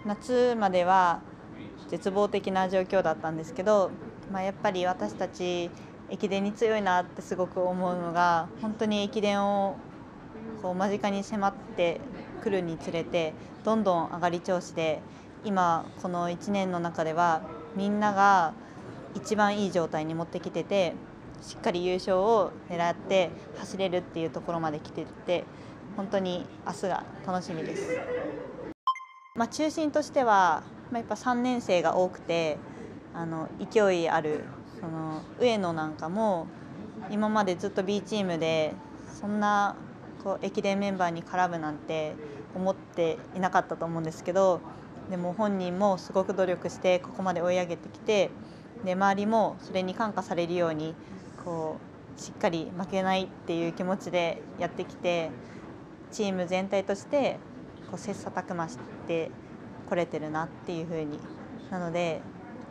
夏までは絶望的な状況だったんですけど、やっぱり私たち駅伝に強いなってすごく思うのが、本当に駅伝をこう間近に迫ってくるにつれてどんどん上がり調子で、今この1年の中ではみんなが一番いい状態に持ってきてて、しっかり優勝を狙って走れるっていうところまで来てて、本当に明日が楽しみです。中心としては、やっぱ3年生が多くて、勢いあるその上野なんかも今までずっと B チームでそんなこう駅伝メンバーに絡むなんて思っていなかったと思うんですけど、でも本人もすごく努力してここまで追い上げてきて、で周りもそれに感化されるようにこうしっかり負けないっていう気持ちでやってきて、チーム全体としてこう切磋琢磨してこれてるなっていうふうに。なので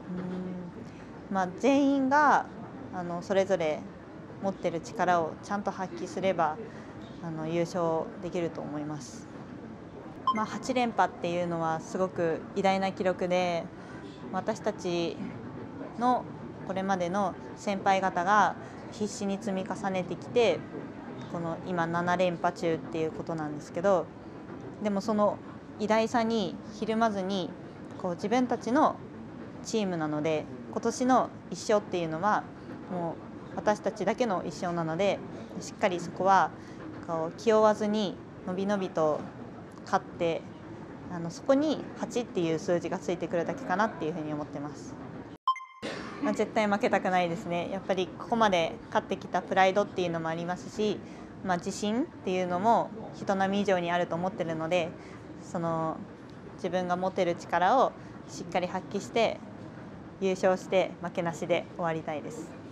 全員がそれぞれ持ってる力をちゃんと発揮すれば優勝できると思います。8連覇っていうのはすごく偉大な記録で、私たちのこれまでの先輩方が必死に積み重ねてきて、この今7連覇中っていうことなんですけど、でもその偉大さにひるまずにこう自分たちのチームなので、今年の1勝っていうのはもう私たちだけの1勝なので、しっかりそこはこう気負わずにのびのびと勝って、そこに8っていう数字がついてくるだけかなっていうふうに思ってます。絶対負けたくないですね。やっぱりここまで勝ってきたプライドっていうのもありますし、自信っていうのも人並み以上にあると思ってるので、その自分が持てる力をしっかり発揮して優勝して負けなしで終わりたいです。